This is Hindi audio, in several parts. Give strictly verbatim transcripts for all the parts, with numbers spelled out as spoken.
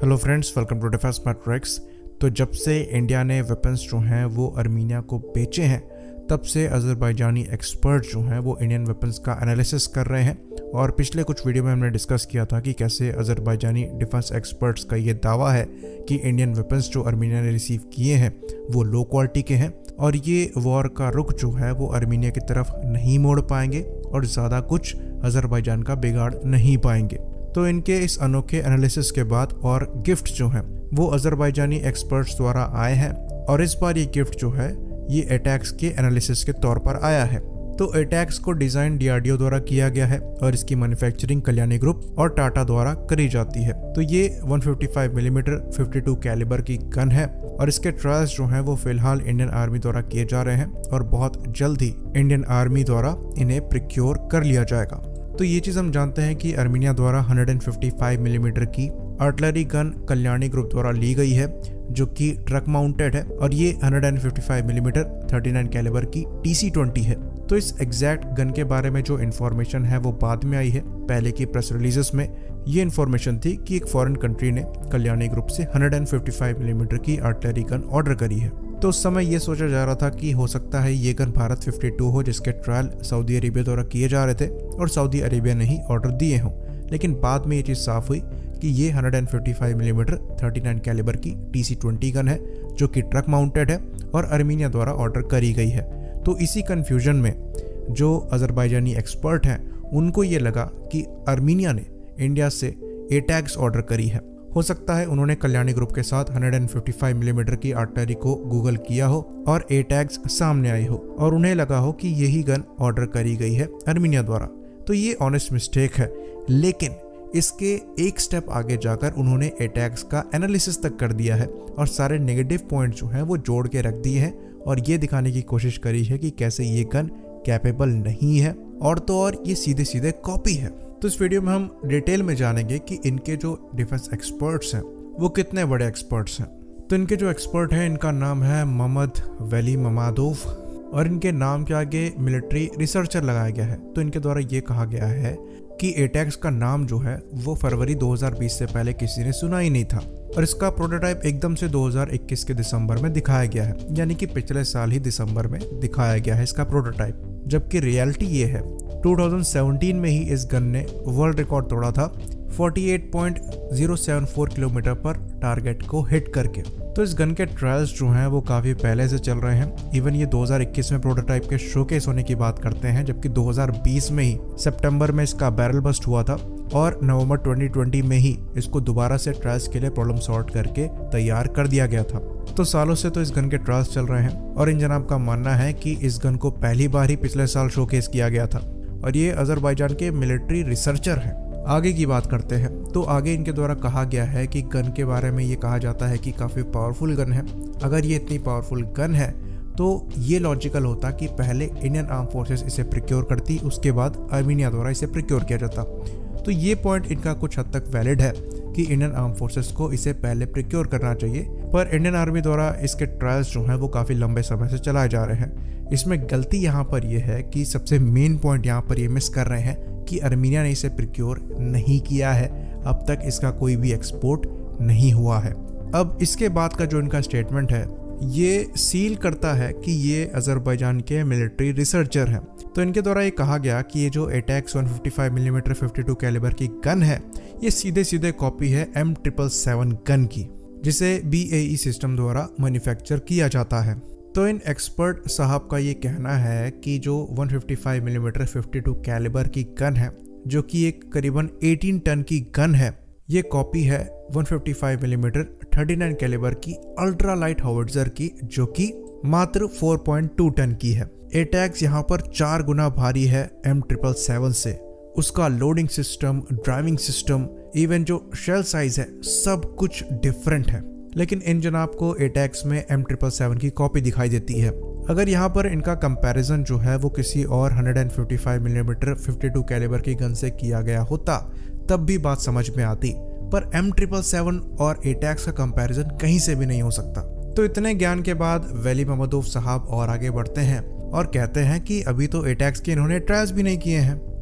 Hello friends, welcome to Defence Matrix. तो जब से इंडिया ने वेपन्स जो हैं वो अर्मीनिया को बेचे हैं, तब से अज़रबैजानी एक्सपर्ट जो हैं वो इंडियन वेपन्स का एनालिसिस कर रहे हैं। और पिछले कुछ वीडियो में हमने डिस्कस किया था कि कैसे अज़रबैजानी डिफेंस एक्सपर्ट्स का ये दावा है कि इंडियन वेपन्स जो अर्मीनिया ने रिसीव किए हैं वो लो क्वालिटी के हैं और ये वॉर का रुख जो है वो अर्मीनिया की तरफ नहीं मोड़ पाएंगे और ज़्यादा कुछ अज़रबैजान का बिगाड़ नहीं पाएंगे। तो इनके इस अनोखे एनालिसिस के बाद और गिफ्ट जो हैं वो अज़रबैजानी एक्सपर्ट्स द्वारा आए हैं और इस बार ये गिफ्ट जो है ये एटैक्स के एनालिसिस के तौर पर आया है। तो एटैक्स को design D R D O द्वारा किया गया है और इसकी मैन्युफैक्चरिंग कल्याणी ग्रुप और टाटा द्वारा करी जाती है। तो ये एक सौ पचपन मिलीमीटर बावन कैलिबर की गन है और इसके ट्रायल्स जो हैं वो फिलहाल इंडियन आर्मी द्वारा किए जा रहे हैं और बहुत जल्द ही इंडियन आर्मी द्वारा इन्हें प्रिक्योर कर लिया जाएगा। तो ये चीज़ हम जानते हैं कि अर्मीनिया द्वारा एक सौ पचपन मिलीमीटर की आर्टिलरी गन कल्याणी ग्रुप द्वारा ली गई है जो कि ट्रक माउंटेड है और ये एक सौ पचपन मिलीमीटर उनतालीस कैलिबर की टी सी ट्वेंटी है। तो इस एग्जैक्ट गन के बारे में जो इन्फॉर्मेशन है वो बाद में आई है। पहले की प्रेस रिलीजेस में ये इन्फॉर्मेशन थी कि एक फॉरेन कंट्री ने कल्याणी ग्रुप से एक सौ पचपन मिलीमीटर की आर्टिलरी गन ऑर्डर करी है। तो उस समय ये सोचा जा रहा था कि हो सकता है ये गन भारत बावन हो जिसके ट्रायल सऊदी अरेबिया द्वारा किए जा रहे थे और सऊदी अरेबिया ने ही ऑर्डर दिए हों। लेकिन बाद में ये चीज़ साफ हुई कि ये एक सौ पचपन मिलीमीटर उनतालीस कैलिबर की टी सी ट्वेंटी गन है जो कि ट्रक माउंटेड है और अर्मीनिया द्वारा ऑर्डर करी गई है। तो इसी कन्फ्यूजन में जो अज़रबैजानी एक्सपर्ट हैं उनको ये लगा कि अर्मीनिया ने इंडिया से एटैक्स ऑर्डर करी है। हो सकता है उन्होंने कल्याणी ग्रुप के साथ एक सौ पचपन मिलीमीटर की आर्टिलरी को गूगल किया हो और एटैक्स सामने आई हो और उन्हें लगा हो कि यही गन ऑर्डर करी गई है अर्मीनिया द्वारा। तो ये ऑनेस्ट मिस्टेक है, लेकिन इसके एक स्टेप आगे जाकर उन्होंने एटैक्स का एनालिसिस तक कर दिया है और सारे नेगेटिव पॉइंट जो हैं वो जोड़ के रख दिए हैं और ये दिखाने की कोशिश करी है कि कैसे ये गन कैपेबल नहीं है और तो और ये सीधे सीधे कॉपी है। तो इस वीडियो में हम डिटेल में जानेंगे कि इनके जो डिफेंस एक्सपर्ट्स हैं वो कितने बड़े एक्सपर्ट्स हैं। तो इनके जो एक्सपर्ट हैं इनका नाम है मोहम्मद वली ममादोव और इनके नाम के आगे मिलिट्री रिसर्चर लगाया गया है। तो इनके द्वारा ये कहा गया है कि एटैक्स का नाम जो है वो फरवरी दो हज़ार बीस से पहले किसी ने सुना ही नहीं था और इसका प्रोटोटाइप एकदम से दो हज़ार इक्कीस के दिसंबर में दिखाया गया है, यानी कि पिछले साल ही दिसंबर में दिखाया गया है इसका प्रोटोटाइप। जबकि रियलिटी ये है दो हज़ार सत्रह में ही इस गन ने वर्ल्ड रिकॉर्ड तोड़ा था अड़तालीस पॉइंट शून्य सात चार किलोमीटर पर टारगेट को हिट करके। तो इस गन के ट्रायल्स जो हैं वो काफ़ी पहले से चल रहे हैं। इवन ये दो हज़ार इक्कीस में प्रोटोटाइप के शोकेस होने की बात करते हैं, जबकि दो हज़ार बीस में ही सितंबर में इसका बैरल बस्ट हुआ था और नवंबर दो हज़ार बीस में ही इसको दोबारा से ट्रायल्स के लिए प्रॉब्लम सॉर्ट करके तैयार कर दिया गया था। तो सालों से तो इस गन के ट्रायल्स चल रहे हैं और इन जनाब का मानना है कि इस गन को पहली बार ही पिछले साल शोकेस किया गया था और ये अज़रबैजान के मिलिट्री रिसर्चर हैं। आगे की बात करते हैं तो आगे इनके द्वारा कहा गया है कि गन के बारे में ये कहा जाता है कि काफ़ी पावरफुल गन है। अगर ये इतनी पावरफुल गन है तो ये लॉजिकल होता कि पहले इंडियन आर्म फोर्सेस इसे प्रिक्योर करती, उसके बाद अर्मीनिया द्वारा इसे प्रिक्योर किया जाता। तो ये पॉइंट इनका कुछ हद तक वैलिड है कि इंडियन आर्म फोर्सेस को इसे पहले प्रिक्योर करना चाहिए, पर इंडियन आर्मी द्वारा इसके ट्रायल्स जो हैं वो काफ़ी लंबे समय से चलाए जा रहे हैं। इसमें गलती यहाँ पर यह है कि सबसे मेन पॉइंट यहाँ पर ये मिस कर रहे हैं कि अर्मीनिया ने इसे प्रिक्योर नहीं किया है, अब तक इसका कोई भी एक्सपोर्ट नहीं हुआ है। अब इसके बाद का जो इनका स्टेटमेंट है ये सील करता है कि ये अज़रबैजान के मिलिट्री रिसर्चर हैं। तो इनके द्वारा ये कहा गया कि ये जो एटैक्स एक सौ पचपन मिलीमीटर बावन कैलिबर की गन है ये सीधे सीधे कॉपी है एम ट्रिपल सेवन गन की, जिसे बी ए ई सिस्टम द्वारा मैन्युफैक्चर किया जाता है। तो इन एक्सपर्ट साहब का ये कहना है कि जो एक सौ पचपन मिलीमीटर बावन कैलिबर की गन है जो कि एक करीबन अठारह टन की गन है, ये कॉपी है एक सौ पचपन मिलीमीटर उनतालीस कैलिबर की अल्ट्रा लाइट हाउविट्जर की जो कि मात्र चार पॉइंट दो टन की है। एटैक्स यहाँ पर चार गुना भारी है एम ट्रिपल सेवन से। उसका loading system, driving system, even जो शेल साइज है सब कुछ डिफरेंट है। लेकिन इन जनाब को एटैक्स में एम ट्रिपल सेवन की कॉपी दिखाई देती है। अगर यहाँ पर इनका कंपैरिजन जो है वो किसी और एक सौ पचपन मिलीमीटर बावन कैलिबर की गन से किया गया होता तब भी बात समझ में आती, पर एम ट्रिपल सेवन और एटैक्स का कंपैरिजन कहीं से भी नहीं हो सकता। तो इतने ज्ञान के बाद वली ममादोव साहब और आगे बढ़ते हैं और कहते हैं कि अभी तो एटैक्स के इन्होंने ट्रायल्स भी नहीं किए हैं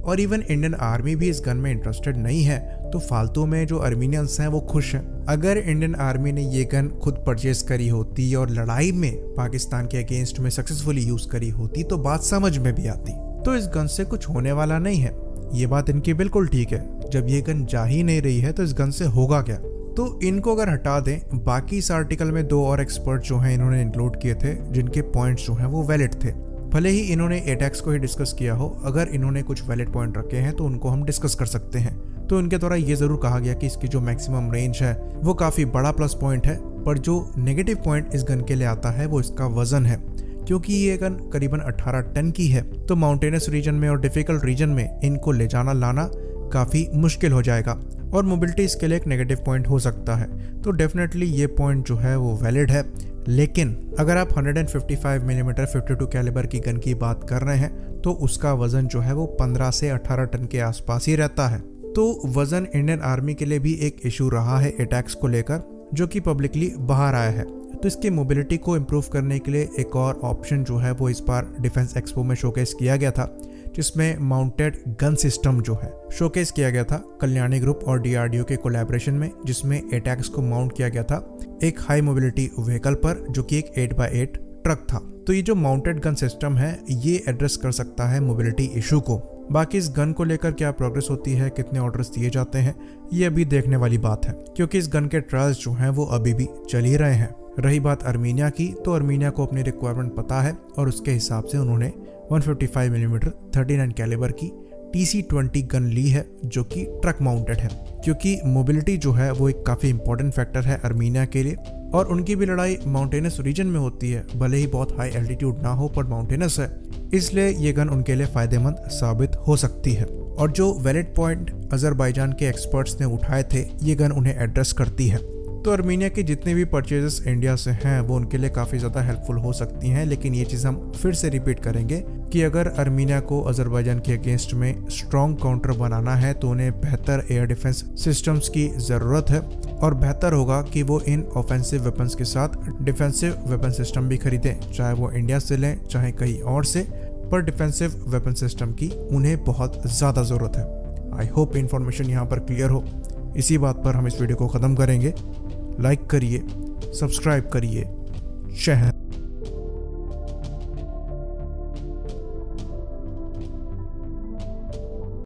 और इवन इंडियन आर्मी भी इस गन में इंटरेस्टेड नहीं है, तो फालतू में जो अर्मीनियंस हैं वो खुश हैं। अगर इंडियन आर्मी ने ये गन खुद परचेज करी होती और लड़ाई में पाकिस्तान के अगेंस्ट में सक्सेसफुली यूज करी होती तो बात समझ में भी आती। तो इस गन से कुछ होने वाला नहीं है, ये बात इनकी बिल्कुल ठीक है। जब ये गन जा ही नहीं रही है तो इस गन से होगा क्या। तो इनको अगर हटा दें, बाकी इस आर्टिकल में दो और एक्सपर्ट जो हैं इन्होंने इंक्लूड किए थे जिनके पॉइंट्स जो हैं वो वैलिड थे। भले ही इन्होंने एटैक्स को ही डिस्कस किया हो, अगर इन्होंने कुछ वैलिड पॉइंट रखे हैं तो उनको हम डिस्कस कर सकते हैं। तो इनके द्वारा ये जरूर कहा गया कि इसकी जो मैक्सिमम रेंज है वो काफ़ी बड़ा प्लस पॉइंट है, पर जो नेगेटिव पॉइंट इस गन के लिए आता है वो इसका वजन है, क्योंकि ये गन करीबन अठारह टन की है। तो माउंटेनस रीजन में और डिफिकल्ट रीजन में इनको ले जाना लाना काफ़ी मुश्किल हो जाएगा और मोबिलिटी इसके लिए एक नेगेटिव पॉइंट हो सकता है। तो डेफिनेटली ये पॉइंट जो है वो वैलिड है। लेकिन अगर आप one fifty five millimetre fifty two calibre की गन की बात कर रहे हैं तो उसका वजन जो है वो पंद्रह से अठारह टन के आसपास ही रहता है। तो वजन इंडियन आर्मी के लिए भी एक इशू रहा है अटैक्स को लेकर, जो कि पब्लिकली बाहर आया है। तो इसकी मोबिलिटी को इम्प्रूव करने के लिए एक और ऑप्शन जो है वो इस बार डिफेंस एक्सपो में शोकेस किया गया था, जिसमें माउंटेड गन सिस्टम जो है शोकेस किया गया था कल्याणी ग्रुप और डीआरडीओ के कोलैबोरेशन में, जिसमें एटैक्स को माउंट किया गया था एक हाई मोबिलिटी व्हीकल पर जो कि एक एट बाई एट ट्रक था। तो ये जो माउंटेड गन सिस्टम है ये एड्रेस कर सकता है मोबिलिटी इशू को। बाकी इस गन को लेकर क्या प्रोग्रेस होती है, कितने ऑर्डर्स दिए जाते हैं, ये अभी देखने वाली बात है, क्योंकि इस गन के ट्रायल्स जो हैं वो अभी भी चल ही रहे हैं। रही बात अर्मीनिया की, तो अर्मीनिया को अपनी रिक्वायरमेंट पता है और उसके हिसाब से उन्होंने one fifty five millimetre thirty nine calibre की टी सी ट्वेंटी गन ली है जो कि ट्रक माउंटेड है, क्योंकि मोबिलिटी जो है वो एक काफ़ी इंपॉर्टेंट फैक्टर है अर्मीनिया के लिए। और उनकी भी लड़ाई माउंटेनस रीजन में होती है, भले ही बहुत हाई एल्टीट्यूड ना हो पर माउंटेनस है, इसलिए ये गन उनके लिए फ़ायदेमंद साबित हो सकती है। और जो वैलिड पॉइंट अजरबैजान के एक्सपर्ट्स ने उठाए थे ये गन उन्हें एड्रेस करती है। तो अर्मीनिया के जितने भी परचेजेस इंडिया से हैं वो उनके लिए काफ़ी ज़्यादा हेल्पफुल हो सकती हैं। लेकिन ये चीज़ हम फिर से रिपीट करेंगे कि अगर अर्मीनिया को अजरबैजान के अगेंस्ट में स्ट्रॉन्ग काउंटर बनाना है तो उन्हें बेहतर एयर डिफेंस सिस्टम्स की ज़रूरत है, और बेहतर होगा कि वो इन ऑफेंसिव वेपन्स के साथ डिफेंसिव वेपन सिस्टम भी खरीदें, चाहे वो इंडिया से लें चाहे कहीं और से, पर डिफेंसिव वेपन सिस्टम की उन्हें बहुत ज़्यादा ज़रूरत है। आई होप इन्फॉर्मेशन यहाँ पर क्लियर हो। इसी बात पर हम इस वीडियो को ख़त्म करेंगे। लाइक करिए, सब्सक्राइब करिए। जय हिंद।